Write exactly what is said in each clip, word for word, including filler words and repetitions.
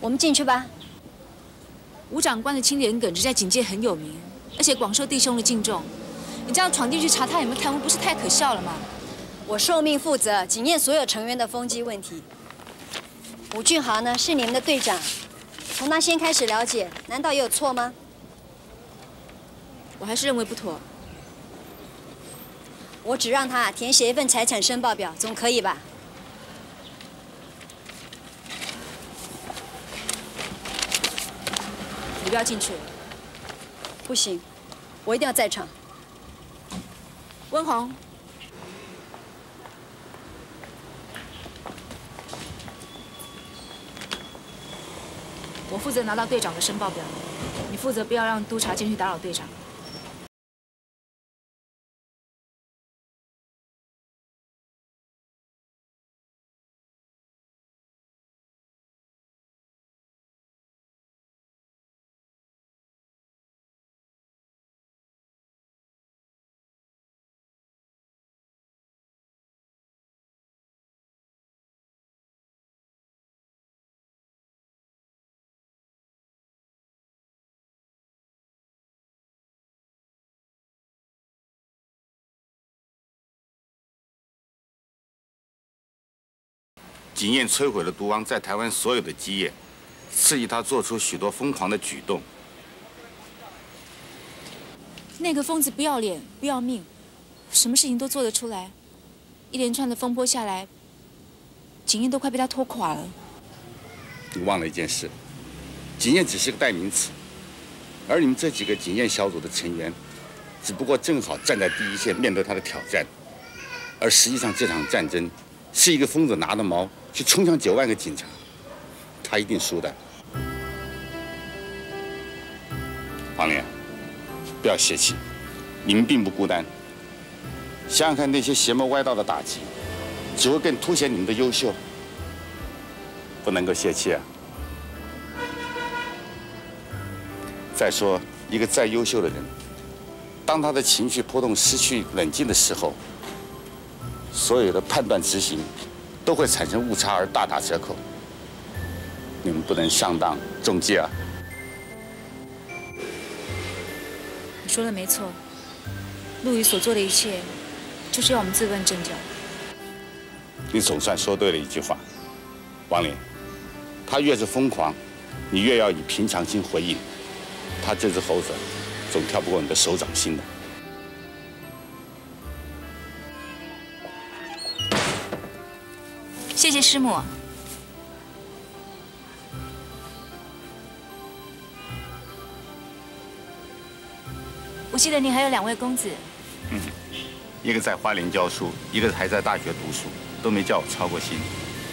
我们进去吧。 吴长官的清廉耿直在警界很有名，而且广受弟兄的敬重。你这样闯进去查他有没有贪污，不是太可笑了吗？ 我受命负责警验所有成员的风纪问题。吴俊豪呢，是你们的队长，从他先开始了解，难道也有错吗？ 我还是认为不妥。 我只让他填写一份财产申报表，总可以吧？ 你不要进去。 不行，我一定要在场。 温红，我负责拿到队长的申报表，你负责不要让督察进去打扰队长。 警验摧毁了毒王在台湾所有的基业，刺激他做出许多疯狂的举动。 那个疯子不要脸不要命，什么事情都做得出来，一连串的风波下来，警验都快被他拖垮了。 你忘了一件事，警验只是个代名词，而你们这几个警验小组的成员，只不过正好站在第一线面对他的挑战，而实际上这场战争是一个疯子拿着矛去冲向九万个警察，他一定输的。黄连，不要泄气，你们并不孤单。想想看，那些邪魔歪道的打击，只会更凸显你们的优秀。不能够泄气啊！再说，一个再优秀的人，当他的情绪波动失去冷静的时候，所有的判断执行都会产生误差而大打折扣。你们不能上当中计啊！ 你说的没错，陆羽所做的一切，就是要我们自问正教。 你总算说对了一句话，王林，他越是疯狂，你越要以平常心回应。他这只猴子，总跳不过你的手掌心的。 谢谢师母。我记得您还有两位公子。 嗯，一个在花莲教书，一个还在大学读书，都没叫我操过心。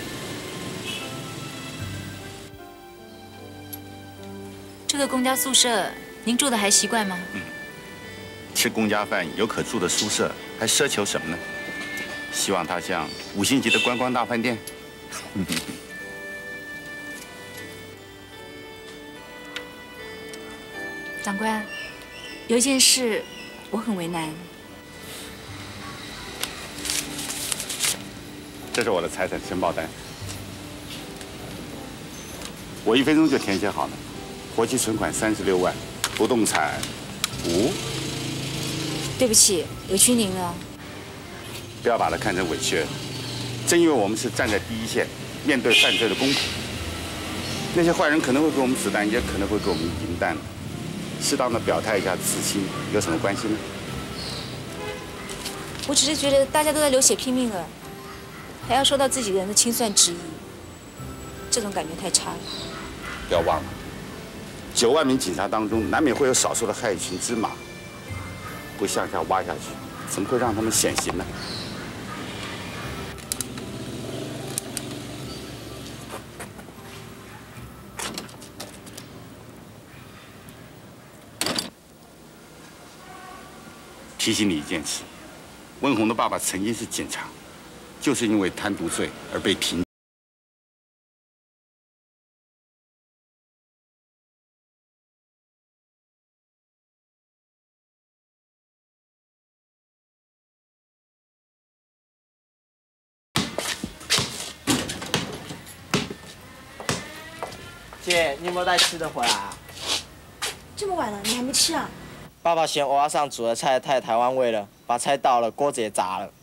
这个公家宿舍，您住的还习惯吗？ 嗯，吃公家饭有可住的宿舍，还奢求什么呢？希望它像五星级的观光大饭店。 长官，有一件事我很为难。 这是我的财产申报单，我一分钟就填写好了。活期存款三十六万，不动产无。 对不起，委屈您了。 不要把它看成委屈，正因为我们是站在第一线，面对犯罪的公仆，那些坏人可能会给我们子弹，也可能会给我们银弹，适当的表态一下自心，有什么关系呢？ 我只是觉得大家都在流血拼命了，还要受到自己人的清算质疑，这种感觉太差了。 不要忘了，九万名警察当中，难免会有少数的害群之马，不向下挖下去，怎么会让他们显形呢？提醒你一件事，温红的爸爸曾经是警察，就是因为贪渎罪而被停。 姐，你有没有带吃的回来啊？ 这么晚了，你还没吃啊？ 爸爸嫌欧巴桑煮的菜太台湾味了，把菜倒了，锅子也砸了。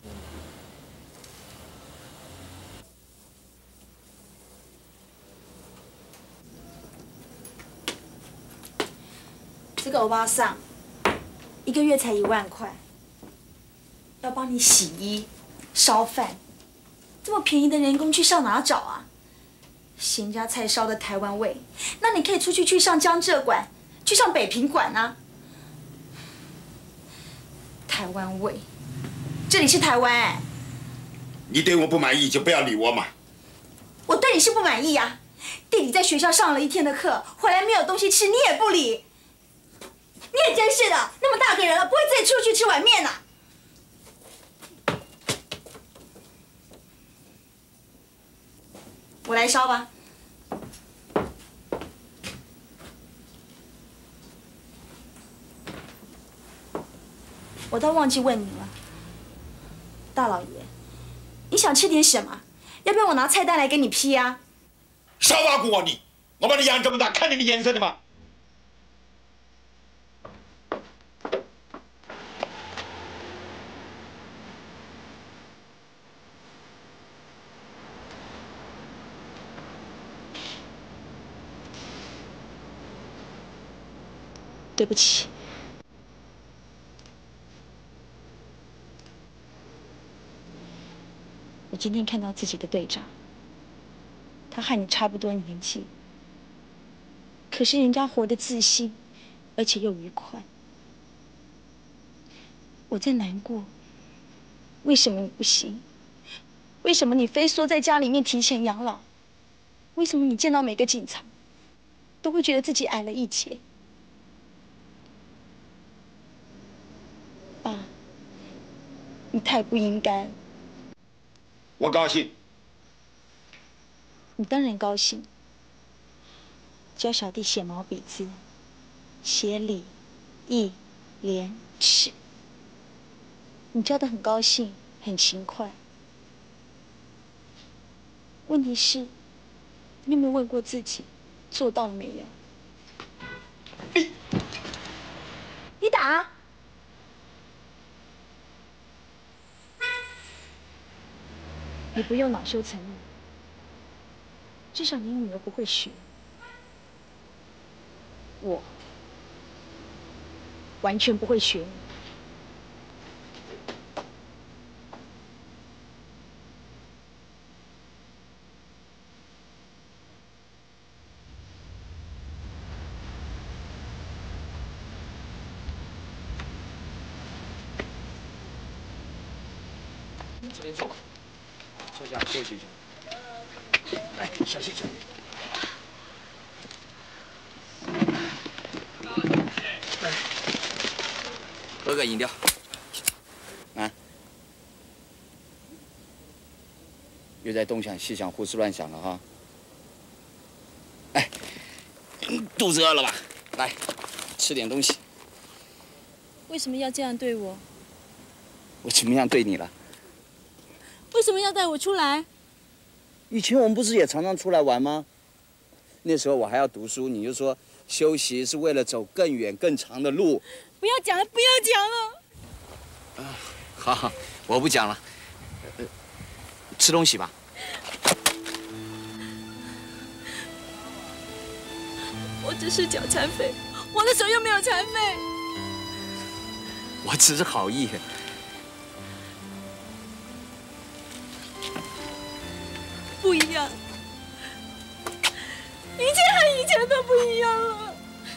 这个欧巴桑一个月才一万块，要帮你洗衣、烧饭，这么便宜的人工去上哪找啊？嫌家菜烧的台湾味，那你可以出去去上江浙馆，去上北平馆啊。台湾味，这里是台湾哎。 你对我不满意就不要理我嘛。 我对你是不满意呀、啊。弟弟在学校上了一天的课，回来没有东西吃，你也不理。你也真是的，那么大个人了，不会自己出去吃碗面呐、啊？我来烧吧。我倒忘记问你了，大老爷，你想吃点什么？要不要我拿菜单来给你批啊？ 少挖苦我你！我把你养这么大，看你的眼色的吗？ 对不起。我今天看到自己的队长，他和你差不多年纪，可是人家活得自信，而且又愉快。我在难过，为什么你不行？为什么你非缩在家里面提前养老？为什么你见到每个警察，都会觉得自己矮了一截？爸，你太不应该了。 我高兴。 你当然高兴。教小弟写毛笔字，写礼、义、廉、耻。你教得很高兴，很勤快。问题是，你有没有问过自己，做到了没有？你，你打！你不用恼羞成怒，至少你女儿不会学。我完全不会学你。 这边坐，坐下休息一下。来，小心点。来， 喝个饮料。啊？又在东想西想、胡思乱想了哈。哎，肚子饿了吧？来，吃点东西。 为什么要这样对我？ 我怎么样对你了？ 为什么要带我出来？ 以前我们不是也常常出来玩吗？那时候我还要读书，你就说休息是为了走更远更长的路。 不要讲了，不要讲了。 啊，好好，我不讲了。呃，吃东西吧。 我只是脚残废，我的手又没有残废。 我只是好意。 不一样，一切和以前都不一样了。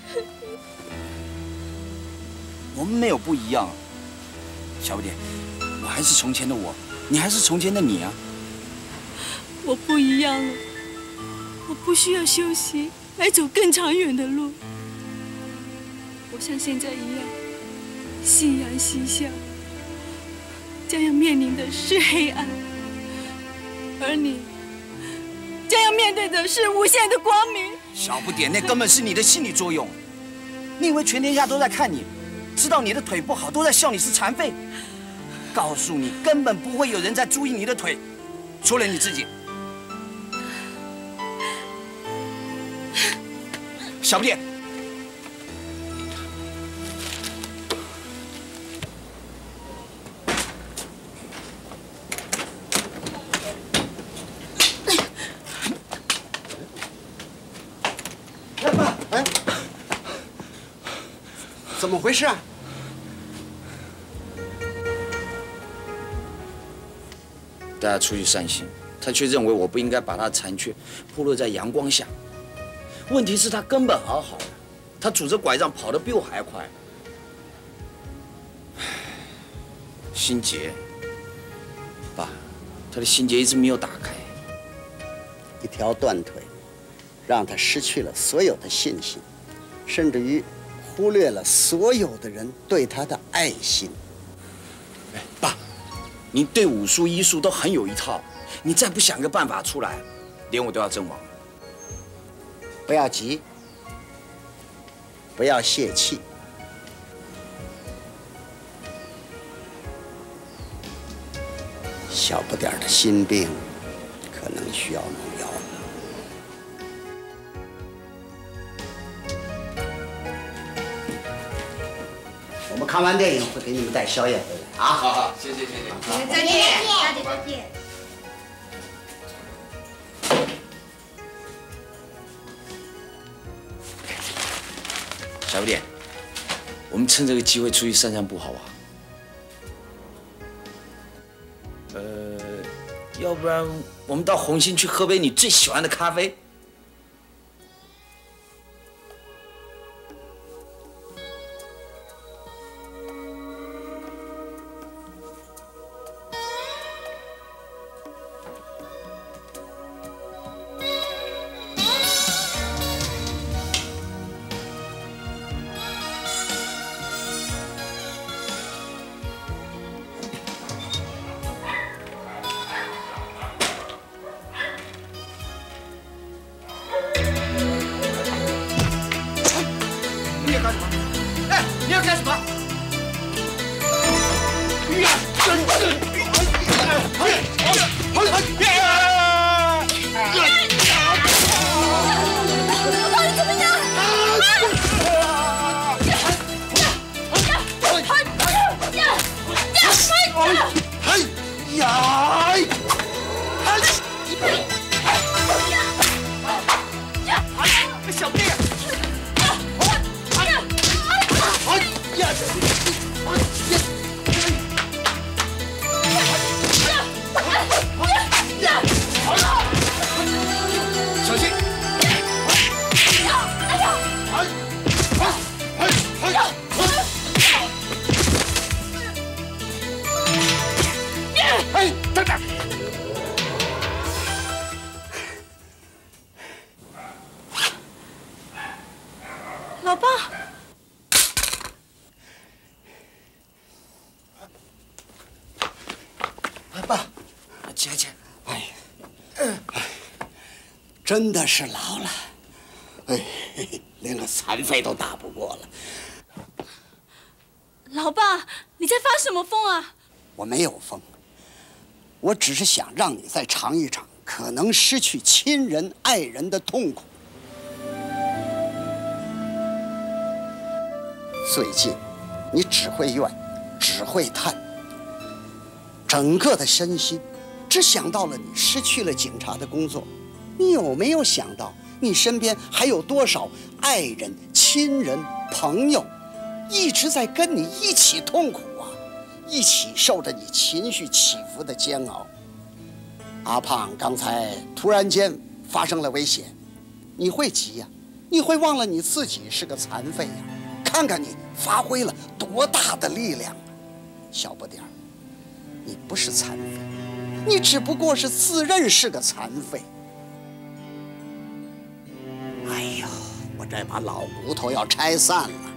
我们没有不一样，小不点，我还是从前的我，你还是从前的你啊。 我不一样了，我不需要休息来走更长远的路。我像现在一样，夕阳西下，将要面临的是黑暗，而你将要面对的是无限的光明。 小不点，那根本是你的心理作用。你以为全天下都在看你，知道你的腿不好，都在笑你是残废？告诉你，根本不会有人在注意你的腿，除了你自己。 小不点。 哎爸，哎，怎么回事啊？ 带他出去散心，他却认为我不应该把他的残缺暴露在阳光下。问题是，他根本好好的，他拄着拐杖跑得比我还快。心结，爸，他的心结一直没有打开。 一条断腿，让他失去了所有的信心，甚至于忽略了所有的人对他的爱心。 哎，爸。 你对武术、医术都很有一套，你再不想个办法出来，连我都要阵亡。 不要急，不要泄气。小不点儿的心病，可能需要弄药了。我们看完电影会给你们带宵夜回来啊！ 好好，谢谢谢谢。 再见，大姐再见。 小不点，我们趁这个机会出去散散步，好不好？呃，要不然我们到红星去喝杯你最喜欢的咖啡。 老爸， 爸， 起来起来！ 哎，哎，真的是老了，哎，连个残废都打不过了。 老爸，你在发什么疯啊？ 我没有疯，我只是想让你再尝一尝可能失去亲人爱人的痛苦。最近，你只会怨，只会叹，整个的身心只想到了你失去了警察的工作。你有没有想到，你身边还有多少爱人、亲人、朋友，一直在跟你一起痛苦啊，一起受着你情绪起伏的煎熬。阿胖刚才突然间发生了危险，你会急呀、啊，你会忘了你自己是个残废呀、啊。看看你发挥了多大的力量啊，小不点儿，你不是残废，你只不过是自认是个残废。哎呦，我这把老骨头要拆散了。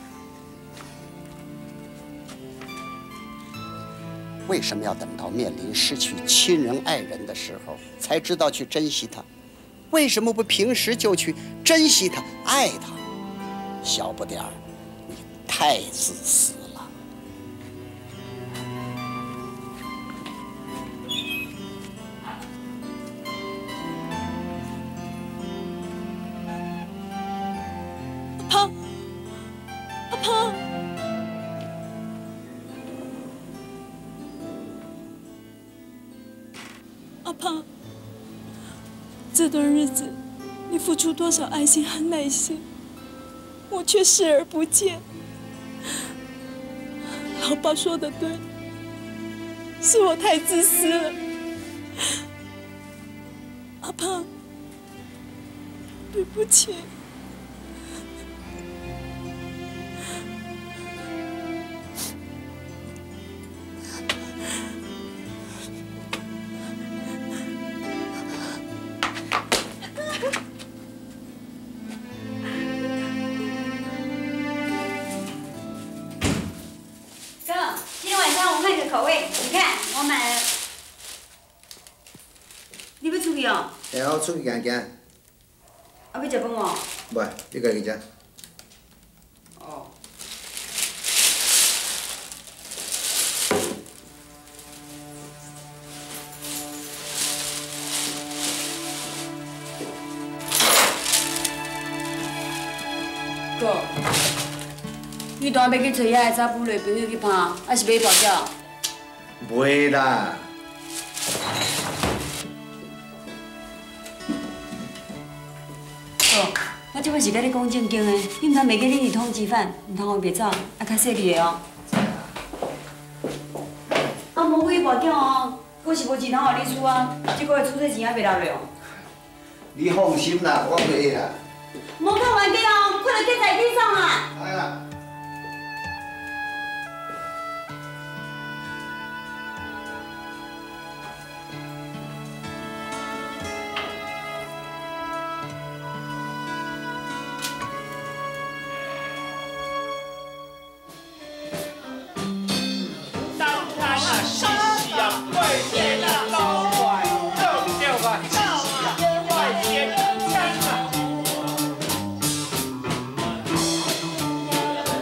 为什么要等到面临失去亲人爱人的时候才知道去珍惜他？为什么不平时就去珍惜他、爱他？小不点儿，你太自私了。 这段日子，你付出多少爱心和耐心，我却视而不见。老爸说的对，是我太自私了。阿胖，对不起。 口味，你看我买了。你要出去哦？ 哎，我出去行行。 啊，要食饭哦？ 袂，你家己食。 哦。哥，你当要去找遐个查甫女朋友去拍，还是买包饺？ 袂啦。 哥，我即摆是甲你讲正经的，你毋通袂记你是通缉犯，毋通互别走，啊较细腻的哦。啊，无几包饺哦，我是无钱通互你出啊，这个月出这钱还袂落来哦。 你放心啦，我袂啦。 莫讲冤家哦，快来建在地上啦！ 来啦。 啊！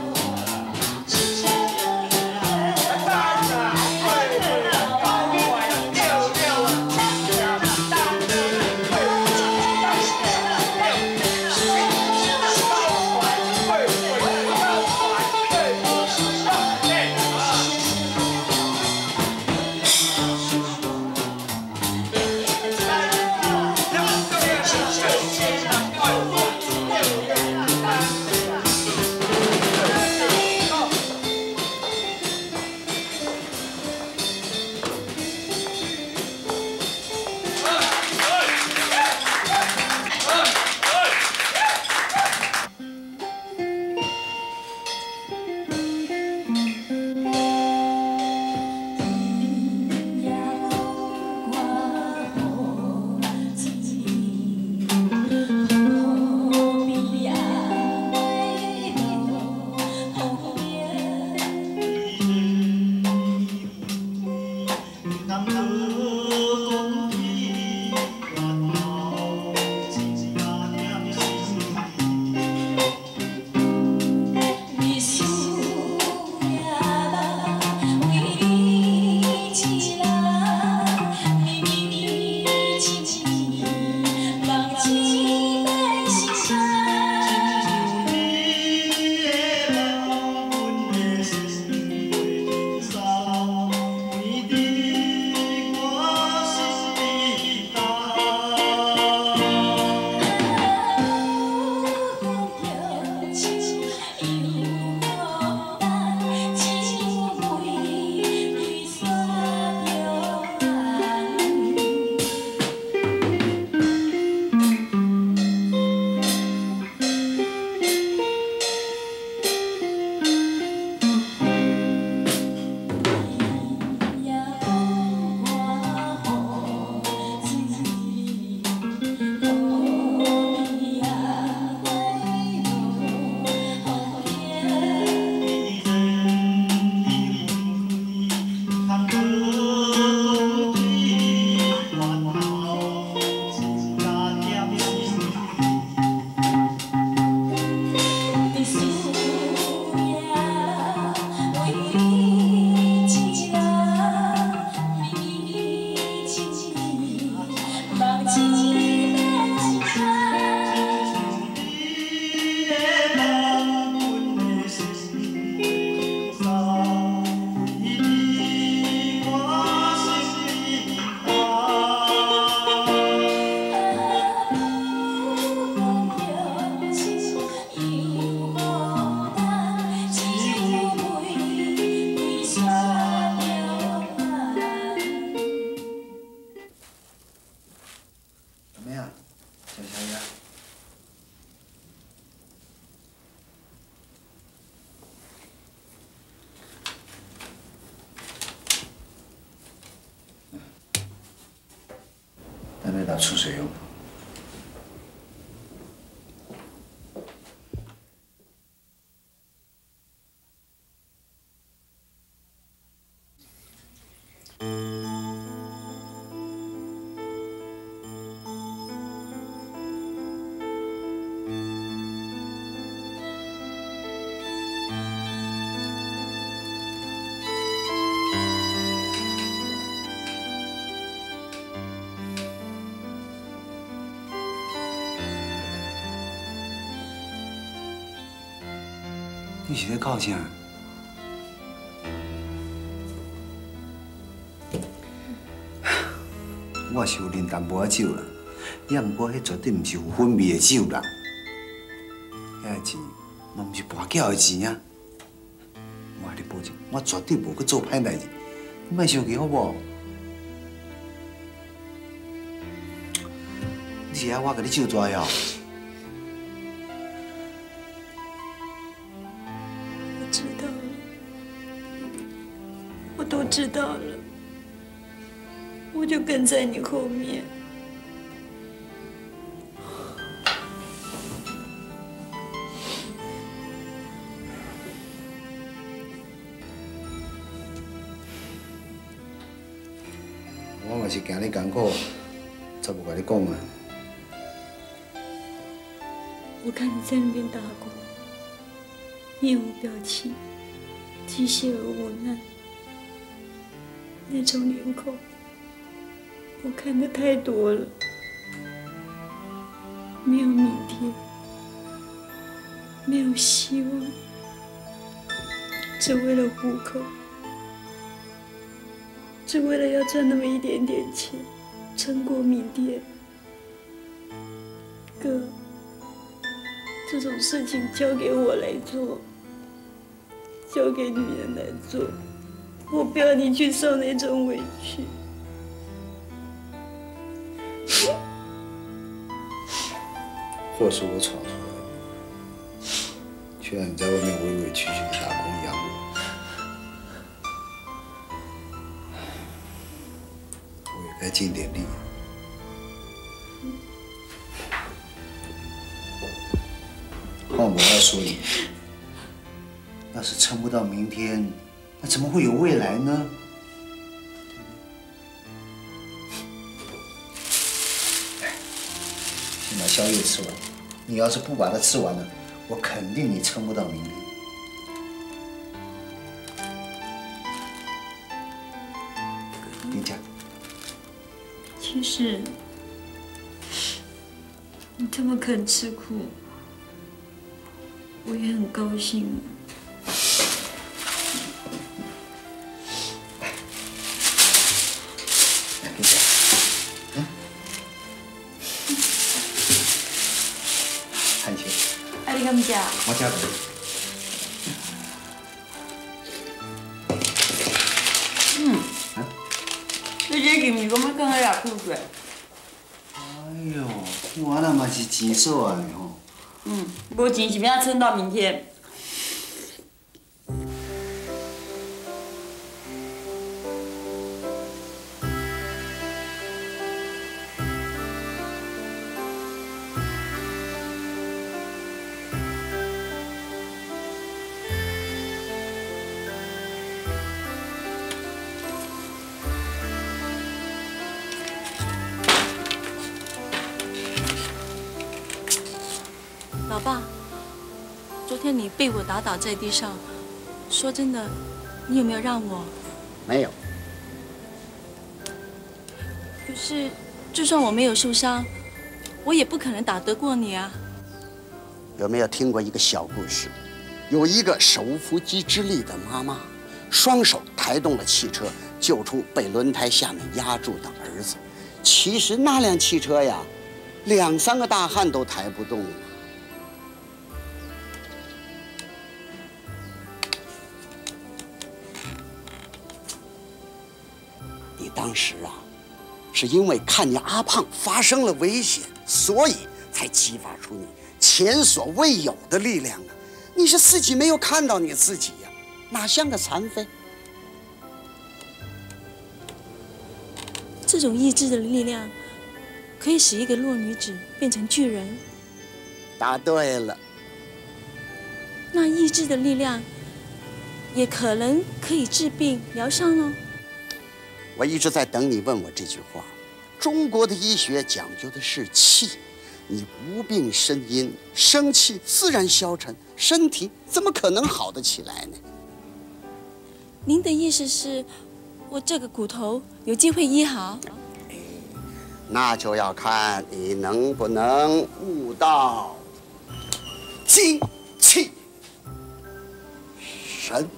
没啊，小小呀。咱那打出水用。 你是咧哭啥？我是有啉淡薄仔酒啦，也毋过迄绝对毋是有分泌的酒啦。遐个钱嘛毋是跋筊的钱啊！我甲你保证，我绝对无去做歹代志，你莫生气好无？你是爱我甲你救抓呀？ 知道了，我都知道了，我就跟在你后面。 我嘛是惊你艰苦，才无甲你讲啊。 我看你在那边打鼓。 面无表情，机械而无奈，那种脸孔，我看得太多了。没有明天，没有希望，只为了糊口，只为了要赚那么一点点钱，撑过明天。哥。 这种事情交给我来做，交给女人来做，我不要你去受那种委屈。 祸是我闯出来的，却让你在外面委委屈屈的打工养我，我也该尽点力。 换我要说你，要是撑不到明天，那怎么会有未来呢？先把宵夜吃完。你要是不把它吃完了，我肯定你撑不到明天。丁家， 其实你这么肯吃苦。 我也很高兴。 来，给讲，嗯，看些。 啊，你敢食？ 我食过。 嗯。 啊？ 你这是毋是讲要放喺牙库水？ 哎呦，我那嘛是钱数啊吼。 嗯，无钱是要撑到明天。 老爸，昨天你被我打倒在地上，说真的，你有没有让我？ 没有。 可是，就算我没有受伤，我也不可能打得过你啊。 有没有听过一个小故事？有一个手无缚鸡之力的妈妈，双手抬动了汽车，救出被轮胎下面压住的儿子。其实那辆汽车呀，两三个大汉都抬不动了。 当时啊， 是因为看见阿胖发生了危险，所以才激发出你前所未有的力量啊！你是自己没有看到你自己呀、啊，哪像个残废？ 这种意志的力量，可以使一个弱女子变成巨人。 答对了。 那意志的力量，也可能可以治病疗伤哦。 我一直在等你问我这句话。中国的医学讲究的是气，你无病呻吟，生气自然消沉，身体怎么可能好得起来呢？ 您的意思是，我这个骨头有机会医好？ 那就要看你能不能悟到精气神。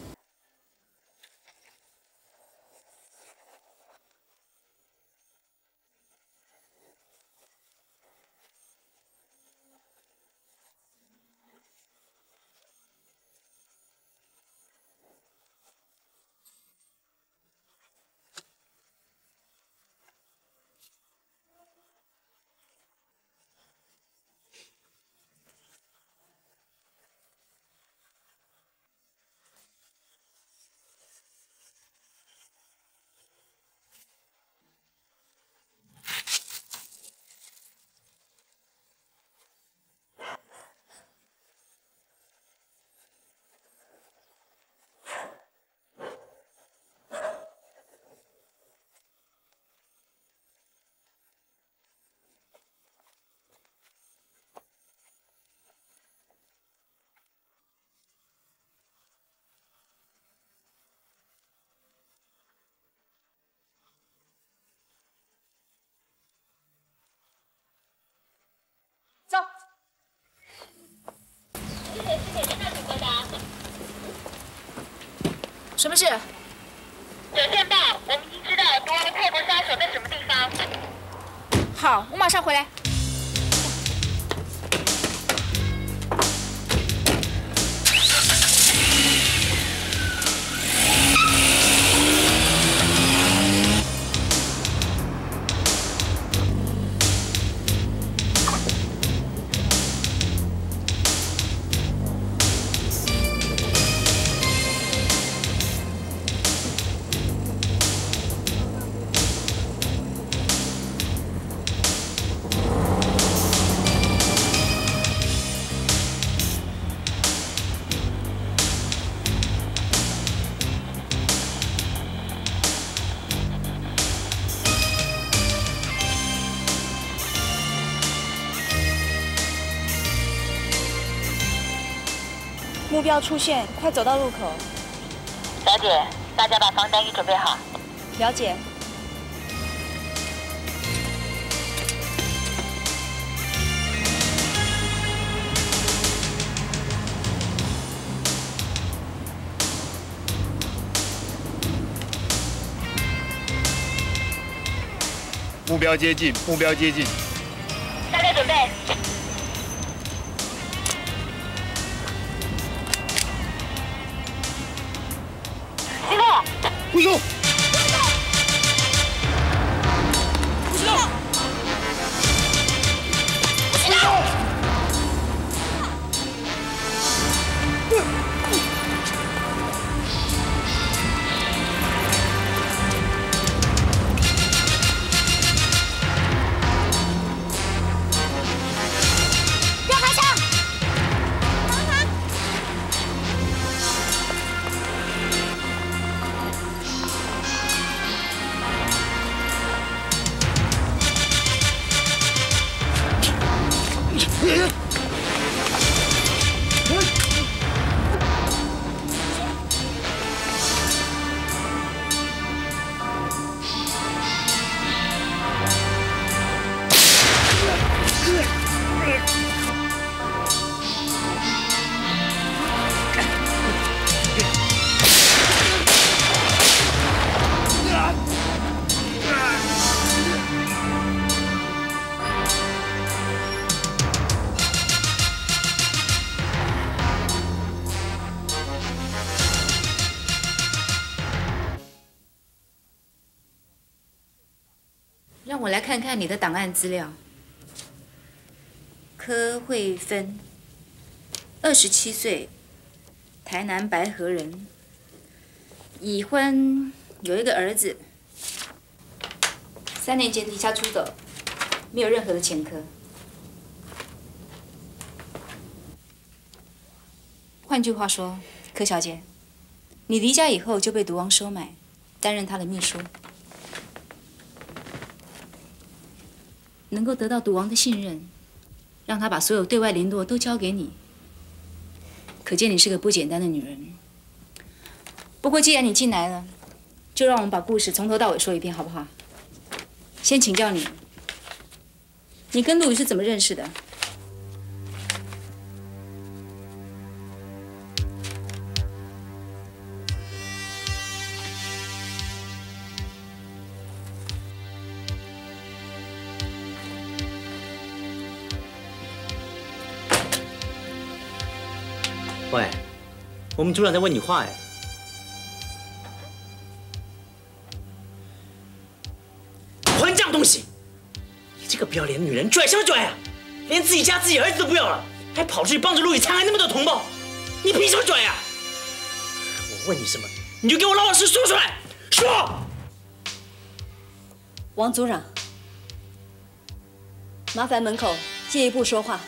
走。什么事？ 有电报，我们已经知道夺了泰国杀手在什么地方。 好，我马上回来。 目标出现，快走到路口。 小姐，大家把防弹衣准备好。 了解。 目标接近，目标接近。 大家准备。 不走！ 不知道！不知道！不要开枪！ 让我来看看你的档案资料。柯慧芬，二十七岁，台南白河人，已婚，有一个儿子。三年前离家出走，没有任何的前科。换句话说，柯小姐，你离家以后就被毒王收买，担任他的秘书。 能够得到毒王的信任，让他把所有对外联络都交给你，可见你是个不简单的女人。不过既然你进来了，就让我们把故事从头到尾说一遍，好不好？先请教你，你跟陆羽是怎么认识的？ 喂，我们组长在问你话哎。混账东西！你这个不要脸的女人，拽什么拽啊？连自己家自己儿子都不要了，还跑出去帮着陆羽残害那么多同胞，你凭什么拽啊？我问你什么，你就给我老老实实说出来，说！ 王组长，麻烦门口借一步说话。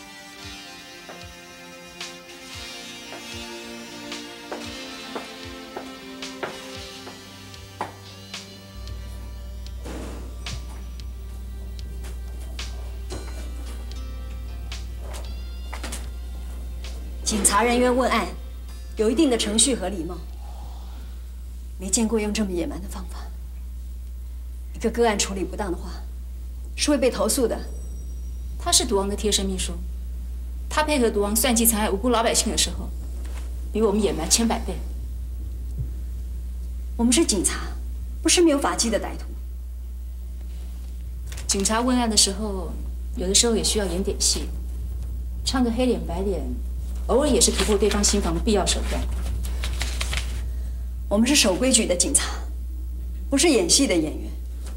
警察人员问案，有一定的程序和礼貌，没见过用这么野蛮的方法。一个个案处理不当的话，是会被投诉的。 他是毒王的贴身秘书，他配合毒王算计残害无辜老百姓的时候，比我们野蛮千百倍。 我们是警察，不是没有法纪的歹徒。 警察问案的时候，有的时候也需要演点戏，唱个黑脸白脸。 偶尔也是突破对方心防的必要手段。 我们是守规矩的警察，不是演戏的演员。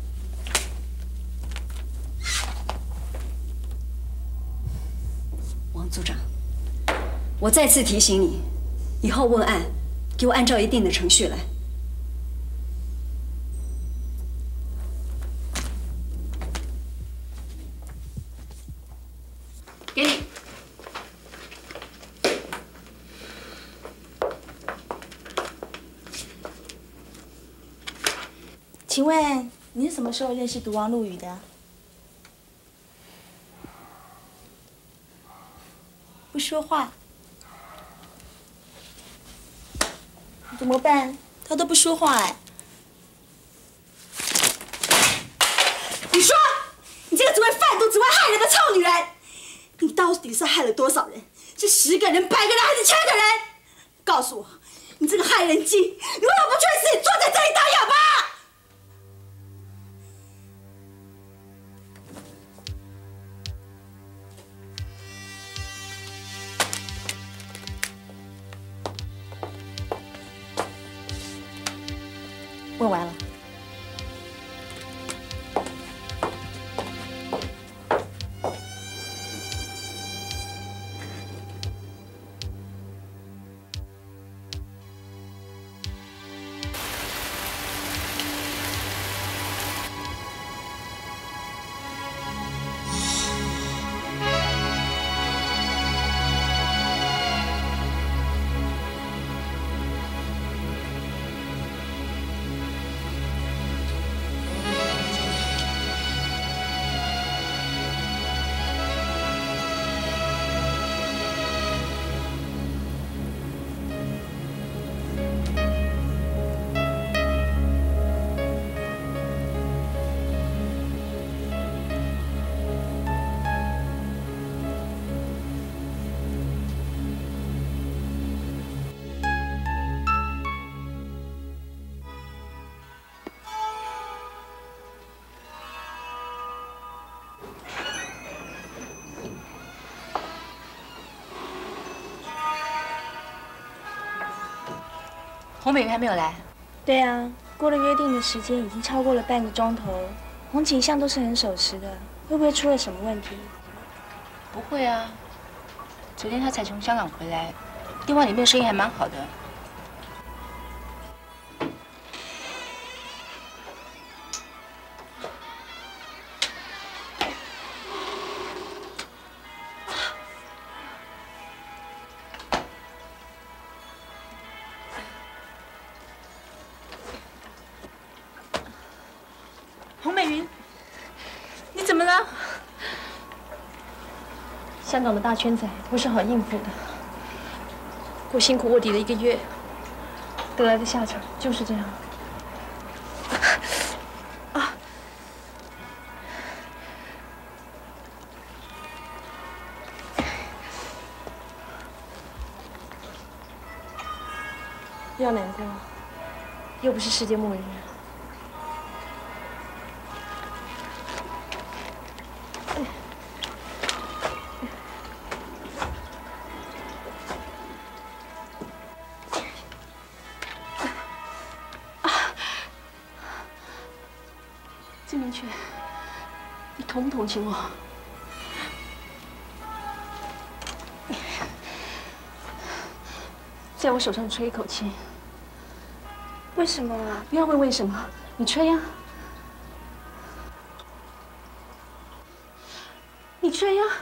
王组长，我再次提醒你，以后问案，给我按照一定的程序来。 给你。 请问你是什么时候认识毒王陆羽的？不说话，怎么办？他都不说话哎。你说，你这个只会贩毒、只会害人的臭女人，你到底是害了多少人？是十个人、百个人，还是千个人？告诉我，你这个害人精，你为什么不去死，坐在这里当哑巴？ 问完了。 洪美云还没有来。 对啊，过了约定的时间，已经超过了半个钟头。 王景一向都是很守时的，会不会出了什么问题？ 不会啊，昨天他才从香港回来，电话里面声音还蛮好的。 洪美云，你怎么了？香港的大圈仔不是好应付的，我辛苦卧底了一个月，得来的下场就是这样。啊！不要难过，又不是世界末日。 金明雀，你同不同情我？在我手上吹一口气。为什么啊？不要问为什么，你吹呀、啊。你吹呀、啊。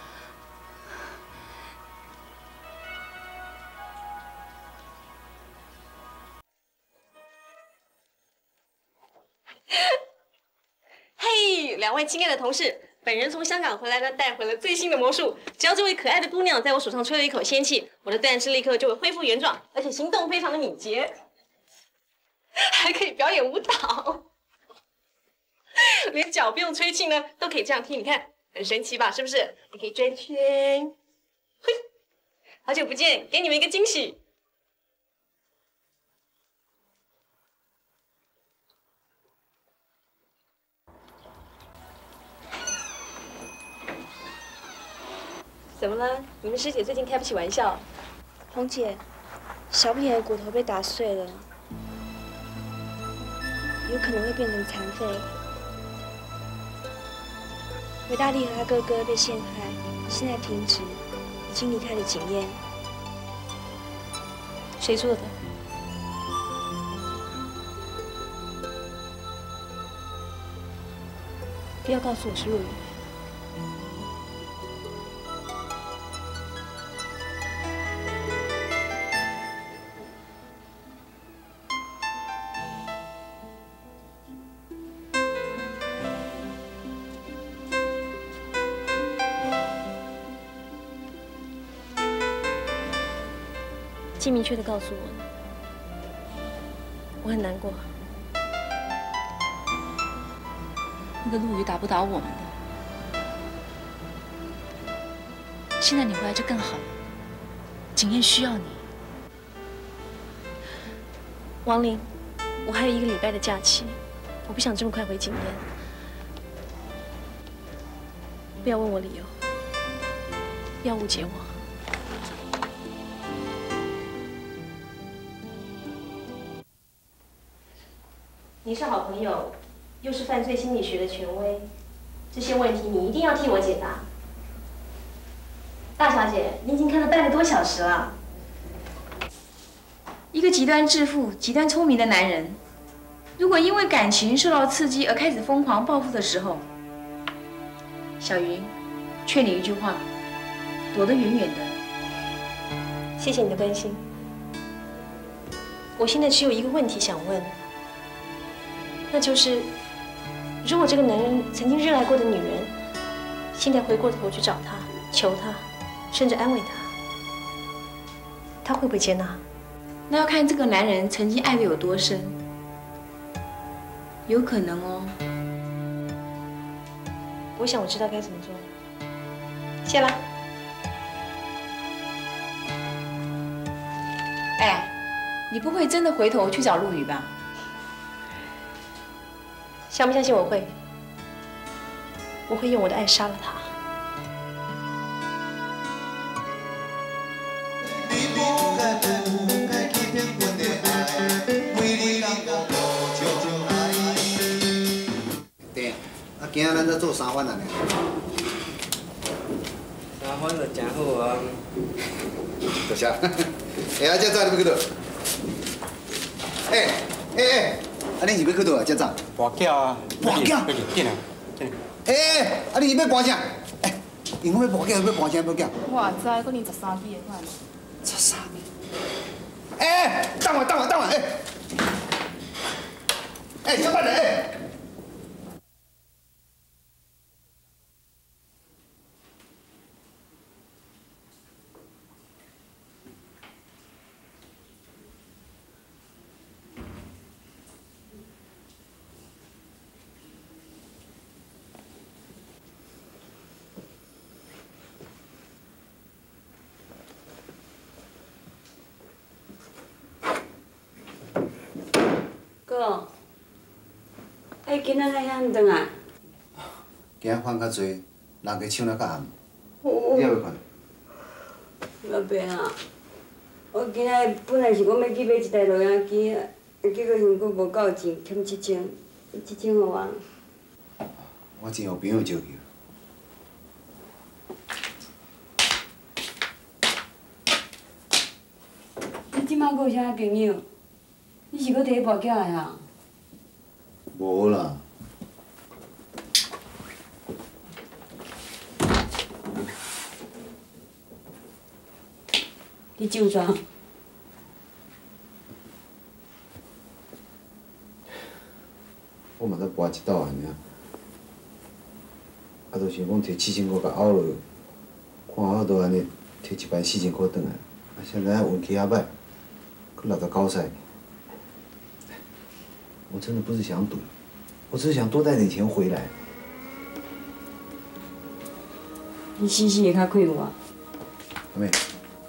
嘿，两位亲爱的同事，本人从香港回来呢，带回了最新的魔术。只要这位可爱的姑娘在我手上吹了一口仙气，我的断肢立刻就会恢复原状，而且行动非常的敏捷，还可以表演舞蹈，连脚不用吹气呢，都可以这样踢。你看，很神奇吧？是不是？你可以转圈，嘿，好久不见，给你们一个惊喜。 怎么了？你们师姐最近开不起玩笑。 红姐，小不点的骨头被打碎了，有可能会变成残废。韦大力和他哥哥被陷害，现在停职，已经离开了警业。谁做的？不要告诉我是陆羽。 既明确的告诉我，我很难过。 那个陆羽打不倒我们的，现在你回来就更好了。景燕需要你。 王林，我还有一个礼拜的假期，我不想这么快回景燕。不要问我理由，不要误解我。 你是好朋友，又是犯罪心理学的权威，这些问题你一定要替我解答。大小姐，你已经看了半个多小时了。 一个极端致富、极端聪明的男人，如果因为感情受到刺激而开始疯狂报复的时候，小云，劝你一句话，躲得远远的。 谢谢你的关心。我现在只有一个问题想问。 那就是，如果这个男人曾经热爱过的女人，现在回过头去找他、求他，甚至安慰他，他会不会接纳？ 那要看这个男人曾经爱得有多深，有可能哦。 我想我知道该怎么做。谢了。 哎，你不会真的回头去找陆羽吧？ 相不相信我会？我会用我的爱杀了他。 对， 今仔咱再做三碗啊。 三碗就真好啊。 多谢。哎啊，这早你要去倒？哎哎哎，啊你是要去倒啊？这早？ 跋筊啊。 跋筊？ 快点，进来，进来。 哎哎，啊你是要搬啥？哎，因为要跋筊，要搬啥要筊？ 我知，搁年十三支的款。 十三支。哎，等我，等我，等我，哎。哎，小班人，哎。 哥，哎，今仔来遐顿啊？ 今仔饭较济，人家抢了较暗。 哦你要不看？ 老爸啊，我今仔本来是讲要去买一台录影机啊，结果因阁无够钱，欠七千，七千互我。 我真有朋友借去。 你即摆阁有啥朋友？你是阁摕去跋筊的啊？ 无啦。 你酒庄？ 我嘛才跋一斗安尼啊，啊，就想讲摕七千块甲拗落，看好都安尼摕一万四千块转来，啊，现在运气也歹，搁落到高赛。我真的不是想赌，我只是想多带点钱回来。 你死死会较快我。 阿妹，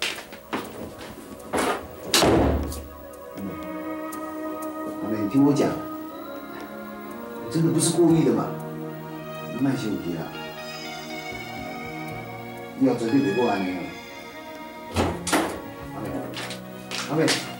阿妹，阿妹，你听我讲，我真的不是故意的嘛，你莫生气啦，以后绝对袂搁安尼啊。阿妹，阿妹。